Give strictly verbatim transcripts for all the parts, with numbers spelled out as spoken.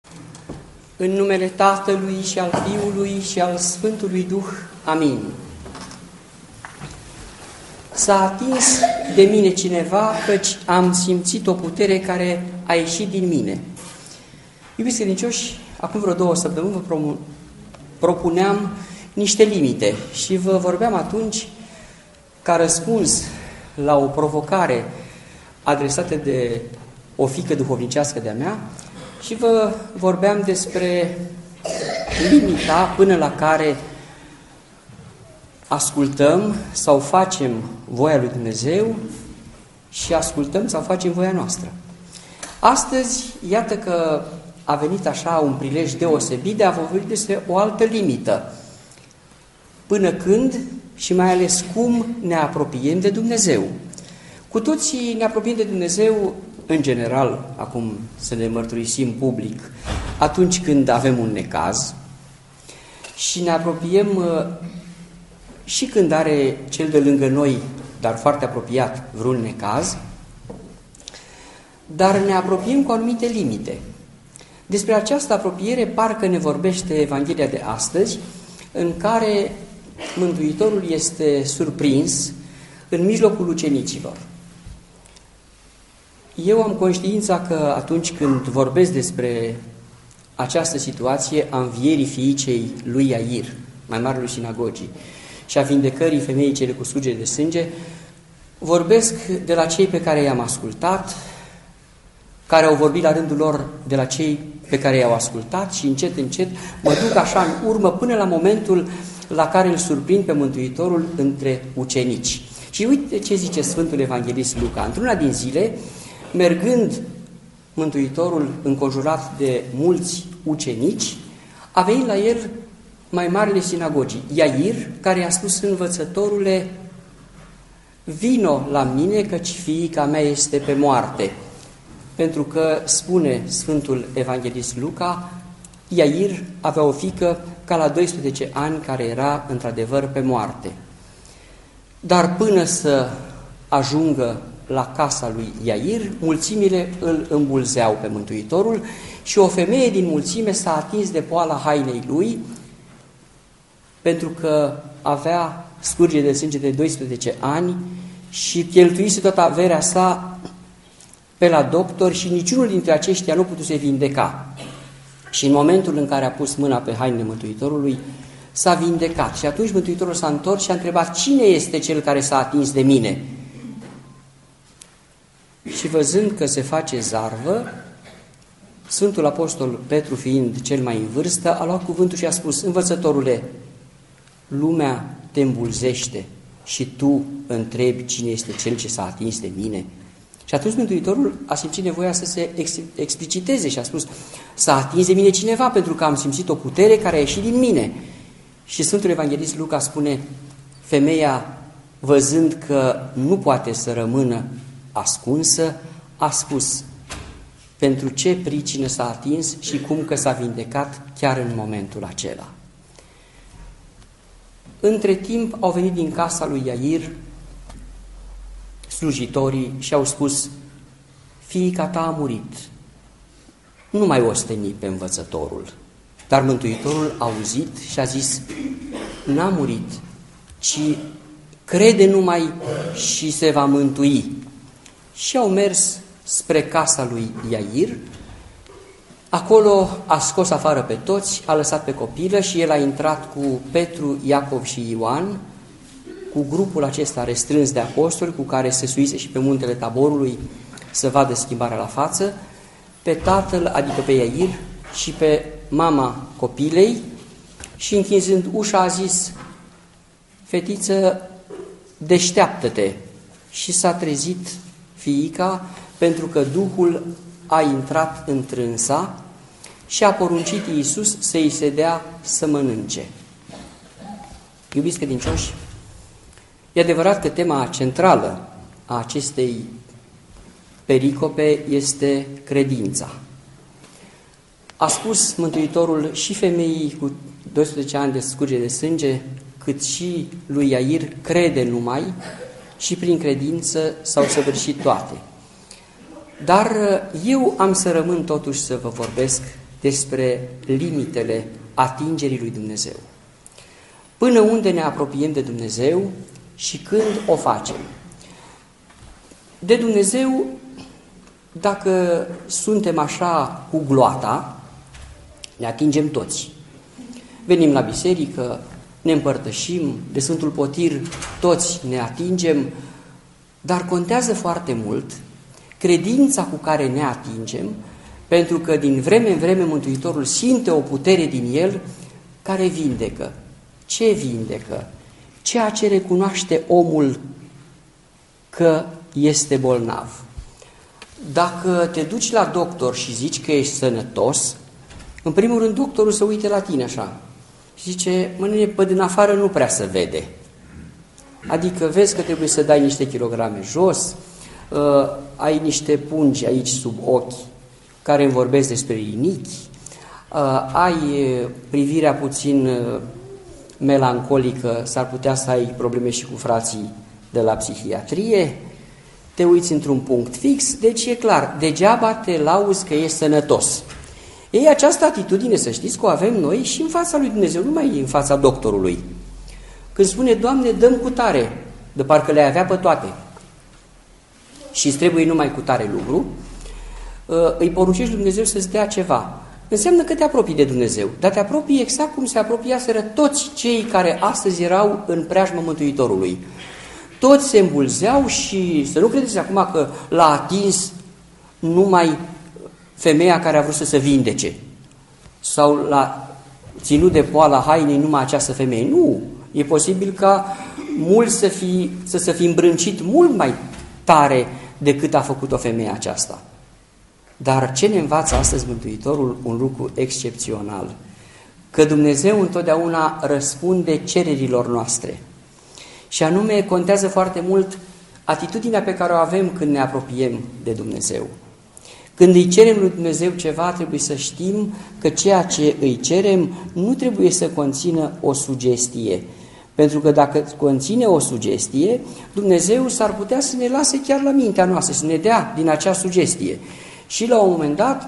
În numele Tatălui și al Fiului și al Sfântului Duh. Amin. S-a atins de mine cineva, căci am simțit o putere care a ieșit din mine. Iubiți credincioși, acum vreo două săptămâni vă propuneam niște limite și vă vorbeam atunci, ca răspuns la o provocare adresată de o fiică duhovnicească de-a mea, și vă vorbeam despre limita până la care ascultăm sau facem voia lui Dumnezeu și ascultăm sau facem voia noastră. Astăzi, iată că a venit așa un prilej deosebit de a vorbi despre o altă limită. Până când și mai ales cum ne apropiem de Dumnezeu. Cu toții ne apropiem de Dumnezeu, în general, acum să ne mărturisim public, atunci când avem un necaz, și ne apropiem și când are cel de lângă noi, dar foarte apropiat, vreun necaz, dar ne apropiem cu anumite limite. Despre această apropiere parcă ne vorbește Evanghelia de astăzi, în care Mântuitorul este surprins în mijlocul ucenicilor. Eu am conștiința că atunci când vorbesc despre această situație a învierii fiicei lui Iair, mai marelui sinagogii, și a vindecării femeii cele cu scurgere de sânge, vorbesc de la cei pe care i-am ascultat, care au vorbit la rândul lor de la cei pe care i-au ascultat și încet, încet mă duc așa în urmă până la momentul la care îl surprind pe Mântuitorul între ucenici. Și uite ce zice Sfântul Evanghelist Luca. Într-una din zile, mergând Mântuitorul înconjurat de mulți ucenici, a venit la el mai marele sinagogii, Iair, care i-a spus: învățătorule, vino la mine, căci fiica mea este pe moarte. Pentru că, spune Sfântul Evanghelist Luca, Iair avea o fiică ca la doisprezece ani, care era într-adevăr pe moarte. Dar până să ajungă la casa lui Iair, mulțimile îl îmbulzeau pe Mântuitorul și o femeie din mulțime s-a atins de poala hainei lui, pentru că avea scurgere de sânge de doisprezece ani și cheltuise toată averea sa pe la doctori și niciunul dintre aceștia nu putuse vindeca. Și în momentul în care a pus mâna pe hainele Mântuitorului, s-a vindecat. Și atunci Mântuitorul s-a întors și a întrebat: cine este cel care s-a atins de mine? Și văzând că se face zarvă, Sfântul Apostol Petru, fiind cel mai în vârstă, a luat cuvântul și a spus: învățătorule, lumea te îmbulzește și tu întrebi cine este cel ce s-a atins de mine? Și atunci Mântuitorul a simțit nevoia să se expliciteze și a spus: s-a atins de mine cineva, pentru că am simțit o putere care a ieșit din mine. Și Sfântul Evanghelist Luca spune: femeia, văzând că nu poate să rămână ascunsă, a spus pentru ce pricină s-a atins și cum că s-a vindecat chiar în momentul acela. Între timp au venit din casa lui Iair slujitorii și au spus: fiica ta a murit, nu mai osteni pe învățătorul. Dar Mântuitorul a auzit și a zis: n-a murit, ci crede numai și se va mântui. Și au mers spre casa lui Iair. Acolo a scos afară pe toți, a lăsat pe copilă și el a intrat cu Petru, Iacov și Ioan, cu grupul acesta restrâns de apostoli, cu care se suise și pe muntele Taborului să vadă schimbarea la față, pe tatăl, adică pe Iair, și pe mama copilei, și închinzând ușa a zis: fetiță, deșteaptă-te. Și s-a trezit fiica, pentru că Duhul a intrat întrânsa și a poruncit Iisus să-i se dea să mănânce. Iubiți credincioși, e adevărat că tema centrală a acestei pericope este credința. A spus Mântuitorul și femeii cu doisprezece ani de scurgere de sânge, cât și lui Iair: crede numai, și prin credință s-au săvârșit toate. Dar eu am să rămân totuși să vă vorbesc despre limitele atingerii lui Dumnezeu. Până unde ne apropiem de Dumnezeu și când o facem. De Dumnezeu, dacă suntem așa cu gloata, ne atingem toți. Venim la biserică, ne împărtășim, de Sfântul Potir toți ne atingem, dar contează foarte mult credința cu care ne atingem, pentru că din vreme în vreme Mântuitorul simte o putere din el care vindecă. Ce vindecă? Ceea ce recunoaște omul că este bolnav. Dacă te duci la doctor și zici că ești sănătos, în primul rând doctorul se uite la tine așa și zice, mănâne, pe din afară nu prea se vede. Adică vezi că trebuie să dai niște kilograme jos, uh, ai niște pungi aici sub ochi care îmi vorbesc despre rinichi, uh, ai privirea puțin uh, melancolică, s-ar putea să ai probleme și cu frații de la psihiatrie, te uiți într-un punct fix, deci e clar, degeaba te lauzi că ești sănătos. Ei, această atitudine, să știți că o avem noi și în fața lui Dumnezeu, nu mai în fața doctorului. Când spune, Doamne, dăm cu tare, de parcă le avea pe toate și îți trebuie numai cu tare lucru, îi poruncești lui Dumnezeu să-ți dea ceva. Înseamnă că te apropii de Dumnezeu, dar te apropii exact cum se apropiaseră toți cei care astăzi erau în preajma Mântuitorului. Toți se îmbulzeau și să nu credeți acum că l-a atins numai femeia care a vrut să se vindece sau l-a ținut de poala hainei numai această femeie. Nu, e posibil ca mulți să, fi, să se fi îmbrâncit mult mai tare decât a făcut-o femeia aceasta. Dar ce ne învață astăzi Mântuitorul? Un lucru excepțional. Că Dumnezeu întotdeauna răspunde cererilor noastre. Și anume, contează foarte mult atitudinea pe care o avem când ne apropiem de Dumnezeu. Când îi cerem lui Dumnezeu ceva, trebuie să știm că ceea ce îi cerem nu trebuie să conțină o sugestie. Pentru că dacă conține o sugestie, Dumnezeu s-ar putea să ne lase chiar la mintea noastră, să ne dea din acea sugestie. Și la un moment dat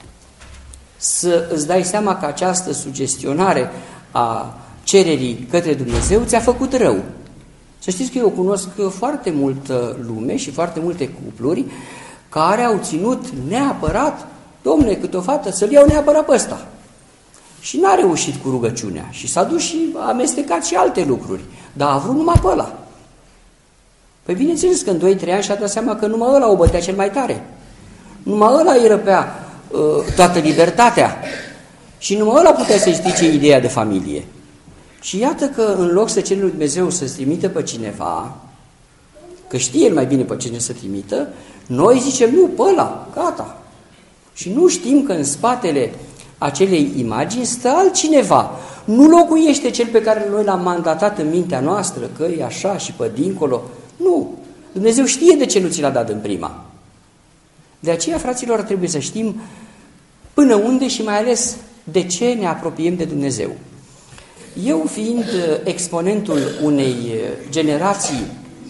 să îți dai seama că această sugestionare a cererii către Dumnezeu ți-a făcut rău. Să știți că eu cunosc foarte multă lume și foarte multe cupluri care au ținut neapărat, dom'le, cât o fată, să-l iau neapărat pe ăsta. Și n-a reușit cu rugăciunea și s-a dus și a amestecat și alte lucruri, dar a vrut numai pe ăla. Păi bineînțeles că în doi trei ani și-a dat seama că numai ăla o bătea cel mai tare. Numai ăla îi răpea uh, toată libertatea și numai ăla putea să-i strice ideea de familie. Și iată că în loc să cere lui Dumnezeu să-ți trimită pe cineva, că știe el mai bine pe cine să trimită, noi zicem, nu, pe ăla, gata. Și nu știm că în spatele acelei imagini stă altcineva. Nu locuiește cel pe care noi l-am mandatat în mintea noastră, că e așa și pe dincolo. Nu. Dumnezeu știe de ce nu ți l-a dat în prima. De aceea, fraților, trebuie să știm până unde și mai ales de ce ne apropiem de Dumnezeu. Eu, fiind exponentul unei generații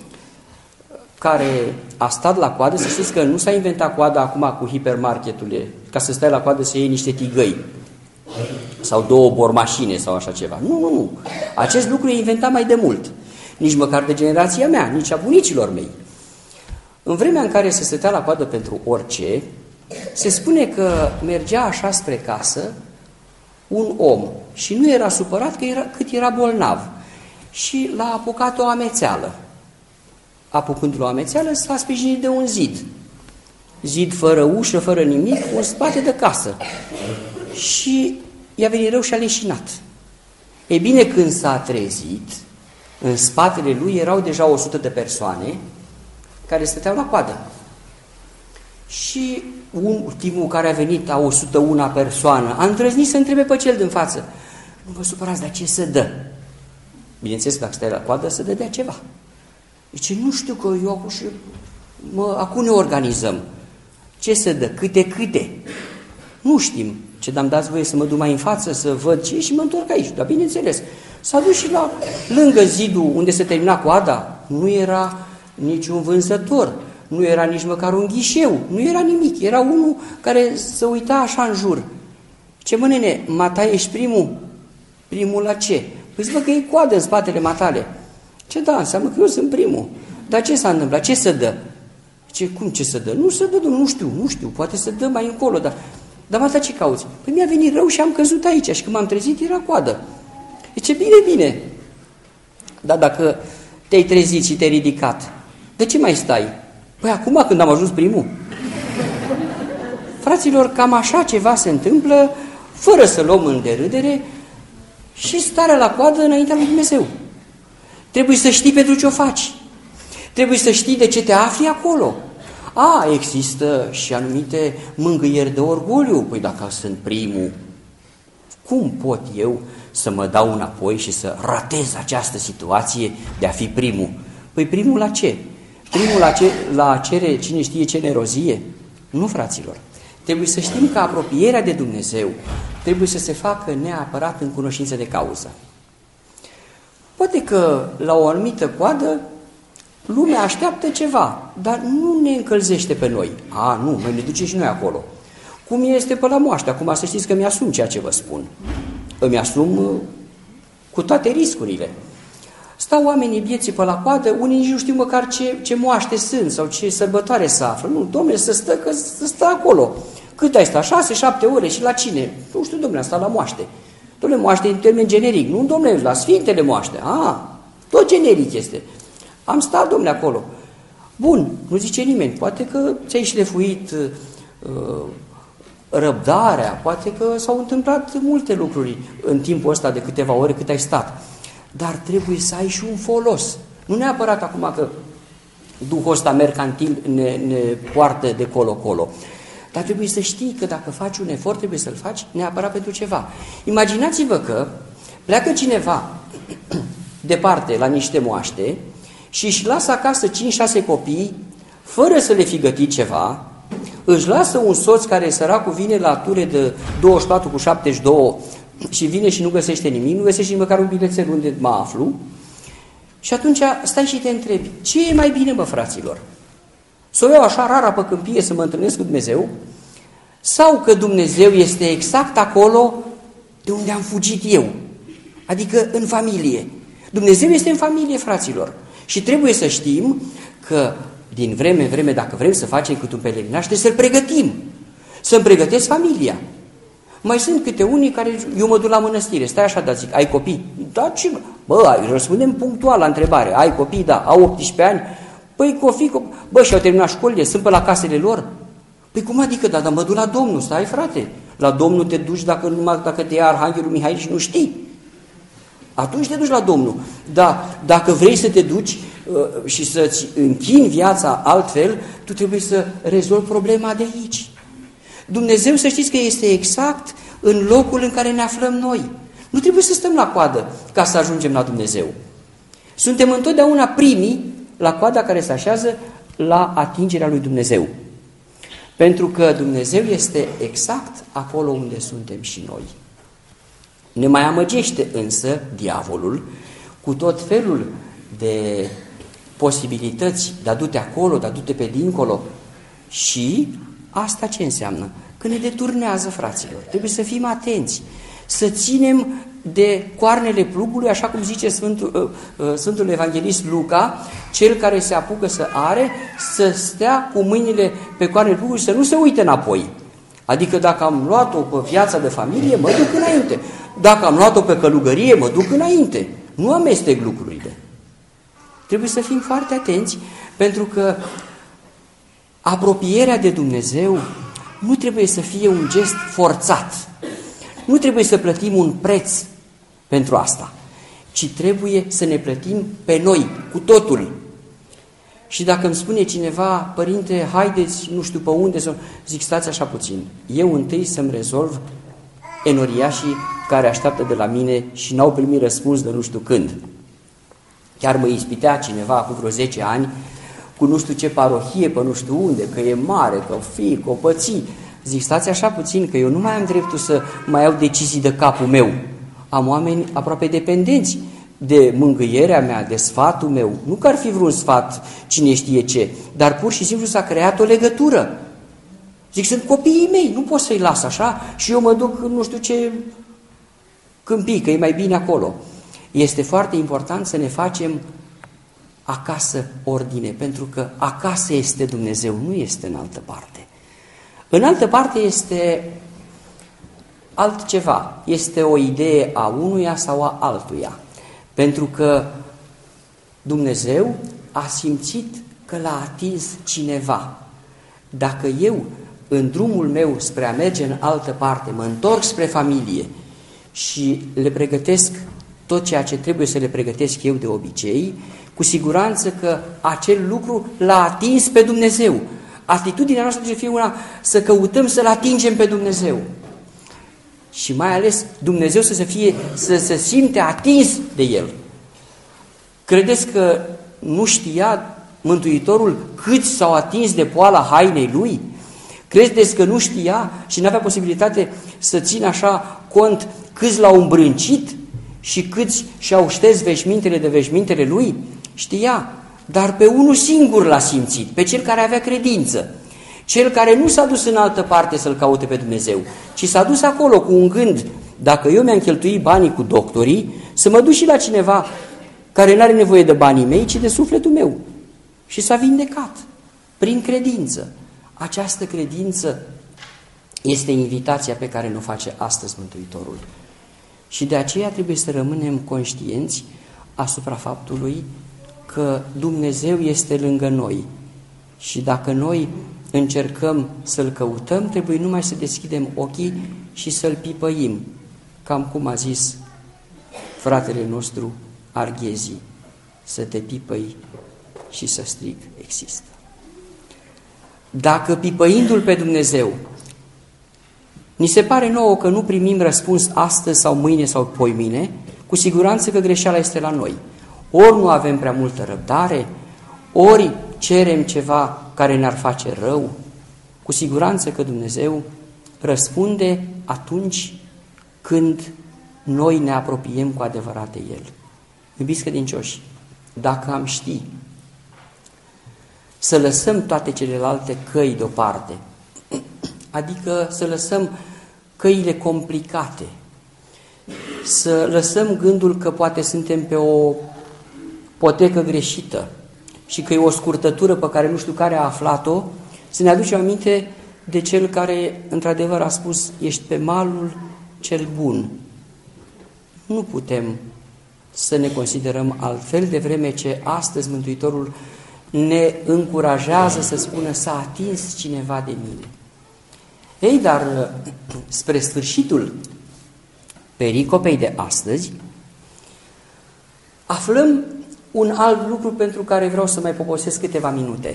care a stat la coadă, să știți că nu s-a inventat coada acum cu hipermarketurile, ca să stai la coadă să iei niște tigăi sau două bormașine sau așa ceva. Nu, nu, nu. Acest lucru e inventat mai de mult. Nici măcar de generația mea, nici a bunicilor mei. În vremea în care se stătea la coadă pentru orice, se spune că mergea așa spre casă un om și nu era supărat că era, cât era bolnav și l-a apucat o amețeală. Apucându-l o amețeală, s-a sprijinit de un zid. Zid fără ușă, fără nimic, în spate de casă. Și i-a venit rău și a leșinat. E bine, când s-a trezit, în spatele lui erau deja o sută de persoane care stăteau la coadă. Și ultimul care a venit, a o sută una persoană, a îndrăznit să întrebe pe cel din față, nu vă supărați, dar ce să dă? Bineînțeles, dacă stai la coadă, să dădea ceva. Zice, nu știu că eu acum, și, mă, acum ne organizăm. Ce să dă? Câte, câte? Nu știm. Ce d-am dat voie să mă duc mai în față, să văd ce și mă întorc aici. Dar bineînțeles, s-a dus și la lângă zidul unde se termina coada. Nu era niciun vânzător, nu era nici măcar un ghișeu, nu era nimic. Era unul care se uita așa în jur. Ce mă, nene, mata ești primul? Primul la ce? Păi zic, bă, că e coadă în spatele matale. Ce da, înseamnă că eu sunt primul. Dar ce s-a întâmplat? Ce să dă? Ce, cum ce să dă? Nu să dă, nu știu, nu știu, poate să dă mai încolo, dar... Dar mata ce cauți? Păi mi-a venit rău și am căzut aici și când m-am trezit era coadă. Zice, bine, bine. Dar dacă te-ai trezit și te-ai ridicat, de ce mai stai? Păi acum când am ajuns primul. Fraților, cam așa ceva se întâmplă, fără să luăm în derâdere, și starea la coadă înaintea lui Dumnezeu. Trebuie să știi pentru ce o faci. Trebuie să știi de ce te afli acolo. A, există și anumite mângâieri de orgoliu. Păi dacă sunt primul, cum pot eu să mă dau înapoi și să ratez această situație de a fi primul? Păi primul la ce? Primul la, ce, la cere cine știe ce nerozie? Nu, fraților. Trebuie să știm că apropierea de Dumnezeu trebuie să se facă neapărat în cunoștință de cauză. Poate că la o anumită coadă lumea așteaptă ceva, dar nu ne încălzește pe noi. A, nu, noi ne ducem și noi acolo. Cum este pe la moaște? Acum să știți că mi-asum ceea ce vă spun. Îmi asum cu toate riscurile. Stau oamenii vieții pe la coadă, unii nici nu știu măcar ce, ce moaște sunt sau ce sărbătoare se află. Nu, domnule, să stă, că să stă acolo. Cât ai stat? Șase, șapte ore și la cine? Nu știu, domnule, am stat la moaște. Domnule, moaște în termen generic. Nu, domnule, la Sfintele moaște. A, tot generic este. Am stat, domnule, acolo. Bun, nu zice nimeni. Poate că ți-ai șlefuit uh, răbdarea, poate că s-au întâmplat multe lucruri în timpul ăsta de câteva ore cât ai stat. Dar trebuie să ai și un folos. Nu neapărat acum că duhul ăsta mercantil ne, ne poartă de colo-colo. Dar trebuie să știi că dacă faci un efort, trebuie să-l faci neapărat pentru ceva. Imaginați-vă că pleacă cineva departe la niște moaște și își lasă acasă cinci șase copii, fără să le fi gătit ceva, își lasă un soț care săracul vine la ture de douăzeci și patru cu șaptezeci și doi și vine și nu găsește nimic, nu găsește nici măcar un bilețel unde mă aflu, și atunci stai și te întrebi, ce e mai bine, mă, fraților? Să o iau așa rara pe câmpie să mă întâlnesc cu Dumnezeu, sau că Dumnezeu este exact acolo de unde am fugit eu, adică în familie. Dumnezeu este în familie, fraților, și trebuie să știm că din vreme în vreme, dacă vrem să facem cât un pelerinaj, trebuie să-l pregătim, să-mi pregătesc familia. Mai sunt câte unii care, eu mă duc la mănăstire, stai așa, dar zic, ai copii? Da, ce? Bă, răspundem punctual la întrebare, ai copii? Da, au optsprezece ani? Păi copii, copii. Bă, și-au terminat școlile, sunt pe la casele lor? Păi cum adică, da, dar mă duc la Domnul, stai, frate, la Domnul te duci dacă, numai dacă te ia Arhanghelul Mihail și nu știi. Atunci te duci la Domnul. Dar dacă vrei să te duci uh, și să-ți închini viața altfel, tu trebuie să rezolvi problema de aici. Dumnezeu, să știți că este exact în locul în care ne aflăm noi. Nu trebuie să stăm la coadă ca să ajungem la Dumnezeu. Suntem întotdeauna primii la coada care se așează la atingerea lui Dumnezeu. Pentru că Dumnezeu este exact acolo unde suntem și noi. Ne mai amăgește însă diavolul cu tot felul de posibilități de a du-te acolo, de a du-te pe dincolo. Și asta ce înseamnă? Că ne deturnează, fraților. Trebuie să fim atenți, să ținem de coarnele plugului, așa cum zice Sfântul, Sfântul Evanghelist Luca, cel care se apucă să are, să stea cu mâinile pe coarnele plugului și să nu se uite înapoi. Adică dacă am luat-o pe viața de familie, mă duc înainte. Dacă am luat-o pe călugărie, mă duc înainte. Nu amestec lucrurile. Trebuie să fim foarte atenți, pentru că apropierea de Dumnezeu nu trebuie să fie un gest forțat. Nu trebuie să plătim un preț pentru asta, ci trebuie să ne plătim pe noi, cu totul. Și dacă îmi spune cineva, părinte, haideți, nu știu pe unde, să... zic, stați așa puțin. Eu întâi să-mi rezolv enoriașii care așteaptă de la mine și n-au primit răspuns de nu știu când. Chiar mă ispitea cineva acum vreo zece ani cu nu știu ce parohie, pe nu știu unde, că e mare, că fi, că o pății. Zic, stați așa puțin, că eu nu mai am dreptul să mai iau decizii de capul meu. Am oameni aproape dependenți de mângâierea mea, de sfatul meu. Nu că ar fi vreun sfat, cine știe ce, dar pur și simplu s-a creat o legătură. Zic, sunt copiii mei, nu pot să-i las așa și eu mă duc nu știu ce câmpii, că e mai bine acolo. Este foarte important să ne facem acasă ordine, pentru că acasă este Dumnezeu, nu este în altă parte. În altă parte este altceva, este o idee a unuia sau a altuia, pentru că Dumnezeu a simțit că l-a atins cineva. Dacă eu, în drumul meu spre a merge în altă parte, mă întorc spre familie și le pregătesc tot ceea ce trebuie să le pregătesc eu de obicei, cu siguranță că acel lucru l-a atins pe Dumnezeu. Atitudinea noastră trebuie să fie una să căutăm să-L atingem pe Dumnezeu. Și mai ales Dumnezeu să se, fie, să se simte atins de El. Credeți că nu știa Mântuitorul câți s-au atins de poala hainei Lui? Credeți că nu știa și nu avea posibilitate să țină așa cont câți l-au îmbrâncit și câți și-au șters veșmintele de veșmintele Lui? Știa, dar pe unul singur l-a simțit, pe cel care avea credință. Cel care nu s-a dus în altă parte să-L caute pe Dumnezeu, ci s-a dus acolo cu un gând, dacă eu mi-am cheltuit banii cu doctorii, să mă duc și la cineva care nu are nevoie de banii mei, ci de sufletul meu. Și s-a vindecat, prin credință. Această credință este invitația pe care ne-o face astăzi Mântuitorul. Și de aceea trebuie să rămânem conștienți asupra faptului că Dumnezeu este lângă noi. Și dacă noi încercăm să-L căutăm, trebuie numai să deschidem ochii și să-L pipăim, cam cum a zis fratele nostru Arghezi, să te pipăi și să strig, există. Dacă pipăindu-L pe Dumnezeu ni se pare nouă că nu primim răspuns astăzi sau mâine sau poimine, cu siguranță că greșeala este la noi. Ori nu avem prea multă răbdare, ori cerem ceva care ne-ar face rău, cu siguranță că Dumnezeu răspunde atunci când noi ne apropiem cu adevărat de El. Iubiți credincioși, dacă am ști să lăsăm toate celelalte căi deoparte, adică să lăsăm căile complicate, să lăsăm gândul că poate suntem pe o potecă greșită și că e o scurtătură pe care nu știu care a aflat-o, să ne aducem aminte de Cel care într-adevăr a spus, ești pe malul cel bun. Nu putem să ne considerăm altfel, de vreme ce astăzi Mântuitorul ne încurajează să spună s-a atins cineva de mine. Ei, dar spre sfârșitul pericopei de astăzi aflăm un alt lucru pentru care vreau să mai poposesc câteva minute.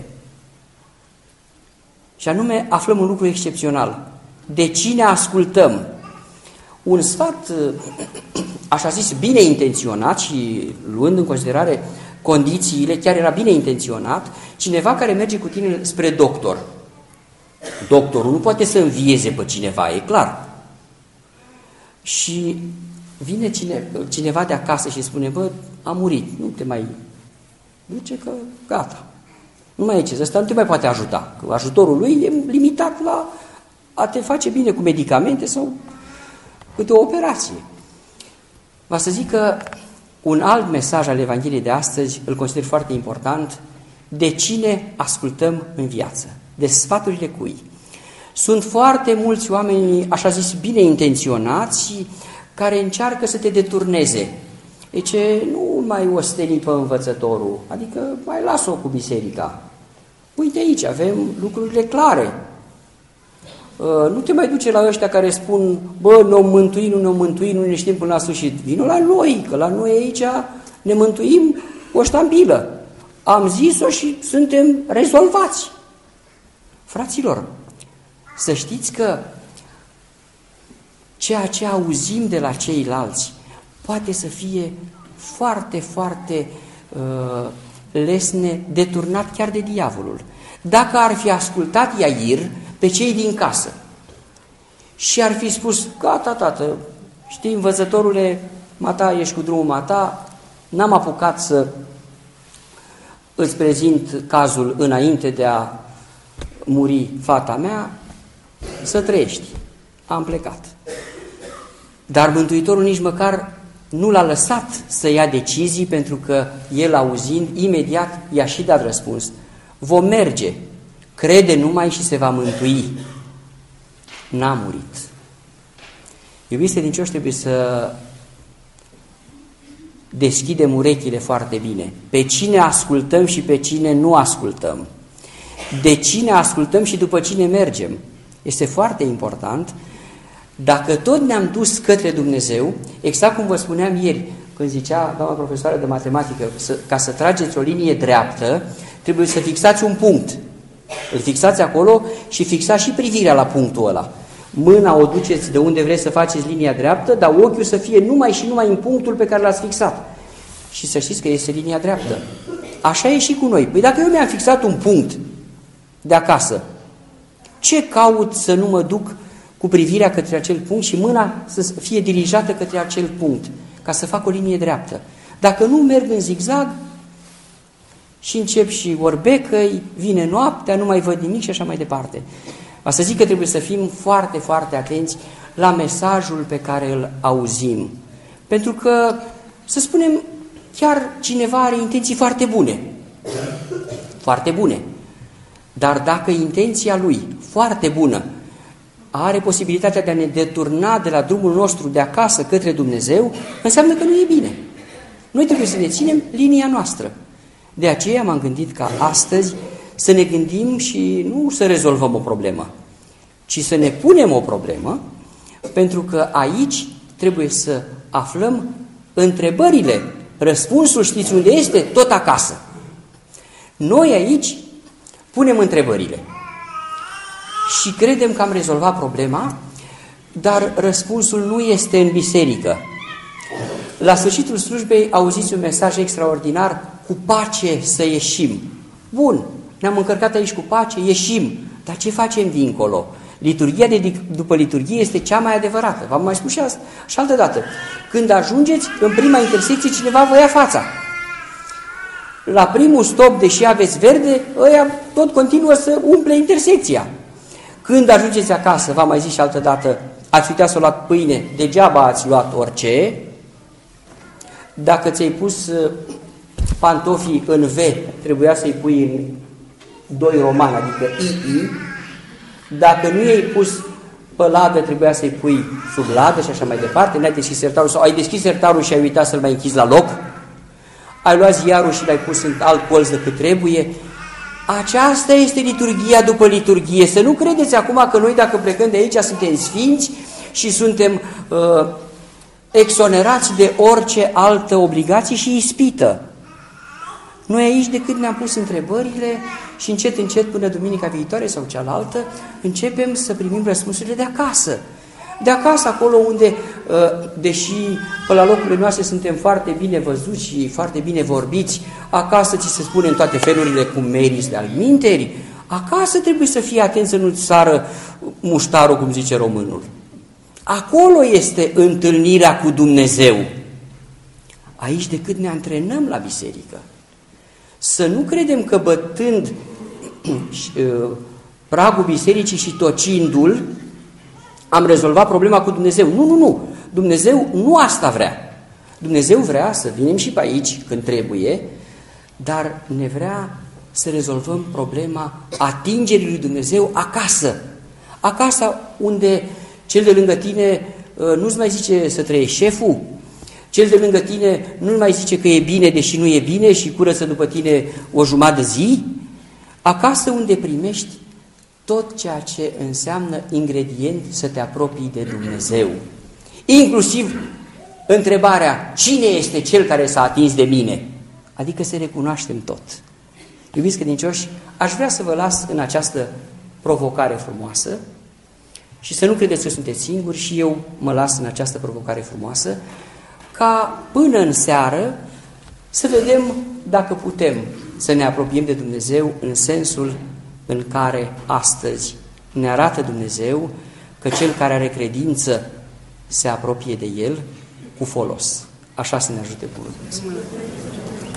Și anume aflăm un lucru excepțional. De cine ascultăm? Un sfat, așa zis, bine intenționat și luând în considerare condițiile, chiar era bine intenționat, cineva care merge cu tine spre doctor. Doctorul nu poate să învieze pe cineva, e clar. Și vine cine, cineva de acasă și spune, bă, a murit, nu te mai duce că gata. Nu mai e ce, ăsta nu te mai poate ajuta, că ajutorul lui e limitat la a te face bine cu medicamente sau câte o operație. Va să zic că un alt mesaj al Evangheliei de astăzi îl consider foarte important, de cine ascultăm în viață, de sfaturile cui. Sunt foarte mulți oameni, așa zis, bine intenționați, care încearcă să te deturneze. Deci nu mai osteni pe învățătorul, adică mai las-o cu biserica. Uite aici, avem lucrurile clare. Nu te mai duce la ăștia care spun, bă, ne-o mântui, nu ne-o mântui, nu ne știm până la sfârșit. Vino la noi, că la noi aici ne mântuim cu o ștambilă. Am zis-o și suntem rezolvați. Fraților, să știți că ceea ce auzim de la ceilalți poate să fie foarte, foarte uh, lesne, deturnat chiar de diavolul. Dacă ar fi ascultat Iair pe cei din casă și ar fi spus, gata, tată, știi, învățătorule, mata, ești cu drumul mata, n-am apucat să îți prezint cazul înainte de a muri fata mea, să trăiești. Am plecat. Dar Mântuitorul nici măcar nu l-a lăsat să ia decizii, pentru că el, auzind, imediat i-a și dat răspuns. Vom merge, crede numai și se va mântui. N-a murit. Iubiți credincioși, trebuie să deschidem urechile foarte bine. Pe cine ascultăm și pe cine nu ascultăm. De cine ascultăm și după cine mergem. Este foarte important. Dacă tot ne-am dus către Dumnezeu, exact cum vă spuneam ieri, când zicea doamna profesoară de matematică, să, ca să trageți o linie dreaptă, trebuie să fixați un punct. Îl fixați acolo și fixați și privirea la punctul ăla. Mâna o duceți de unde vreți să faceți linia dreaptă, dar ochiul să fie numai și numai în punctul pe care l-ați fixat. Și să știți că este linia dreaptă. Așa e și cu noi. Păi dacă eu mi-am fixat un punct de acasă, ce caut să nu mă duc cu privirea către acel punct și mâna să fie dirijată către acel punct, ca să fac o linie dreaptă? Dacă nu merg în zigzag și încep și orbecăi, vine noaptea, nu mai văd nimic și așa mai departe. Va să zic că trebuie să fim foarte, foarte atenți la mesajul pe care îl auzim. Pentru că, să spunem, chiar cineva are intenții foarte bune. Foarte bune. Dar dacă intenția lui, foarte bună, are posibilitatea de a ne deturna de la drumul nostru de acasă către Dumnezeu, înseamnă că nu e bine. Noi trebuie să ne ținem linia noastră. De aceea m-am gândit ca astăzi să ne gândim și nu să rezolvăm o problemă, ci să ne punem o problemă, pentru că aici trebuie să aflăm întrebările. Răspunsul știți unde este? Tot acasă. Noi aici punem întrebările și credem că am rezolvat problema, dar răspunsul nu este în biserică. La sfârșitul slujbei auziți un mesaj extraordinar: cu pace să ieșim. Bun, ne-am încărcat aici cu pace, ieșim, dar ce facem dincolo? Liturghia de după liturghie este cea mai adevărată. V-am mai spus și asta și altă dată. Când ajungeți în prima intersecție, cineva vă ia fața. La primul stop, deși aveți verde, ăia tot continuă să umple intersecția. Când ajungeți acasă, v-am mai zis și altă dată, ați uitat să luați pâine, degeaba ați luat orice. Dacă ți-ai pus pantofii în V, trebuia să-i pui în doi romani, adică I I. Dacă nu i-ai pus pe ladă, trebuia să-i pui sub ladă și așa mai departe. N-ai deschis sertarul sau ai deschis sertarul și ai uitat să-l mai închizi la loc. Ai luat ziarul și l-ai pus în alt colț decât trebuie. Aceasta este liturghia după liturghie. Să nu credeți acum că noi, dacă plecăm de aici, suntem sfinți și suntem uh, exonerați de orice altă obligație și ispită. Noi aici, decât ne-am pus întrebările și încet, încet, până duminica viitoare sau cealaltă, începem să primim răspunsurile de acasă. De acasă, acolo unde, deși pe la locurile noastre suntem foarte bine văzuți și foarte bine vorbiți, acasă ți se spune în toate felurile cum meriți de alminteri, acasă trebuie să fii atent să nu-ți sară muștarul, cum zice românul. Acolo este întâlnirea cu Dumnezeu. Aici decât ne antrenăm la biserică. Să nu credem că bătând pragul bisericii și tocindu-l, am rezolvat problema cu Dumnezeu. Nu, nu, nu. Dumnezeu nu asta vrea. Dumnezeu vrea să vinem și pe aici când trebuie, dar ne vrea să rezolvăm problema atingerii lui Dumnezeu acasă. Acasă unde cel de lângă tine nu-ți mai zice să trăiești șeful, cel de lângă tine nu mai zice că e bine, deși nu e bine și curăță după tine o jumătate de zi. Acasă unde primești tot ceea ce înseamnă ingredient să te apropii de Dumnezeu. Inclusiv întrebarea, cine este cel care s-a atins de mine? Adică să recunoaștem tot. Iubiți credincioși, aș vrea să vă las în această provocare frumoasă și să nu credeți că sunteți singuri, și eu mă las în această provocare frumoasă, ca până în seară să vedem dacă putem să ne apropiem de Dumnezeu în sensul în care astăzi ne arată Dumnezeu că cel care are credință se apropie de El cu folos. Așa să ne ajute Bunul Dumnezeu.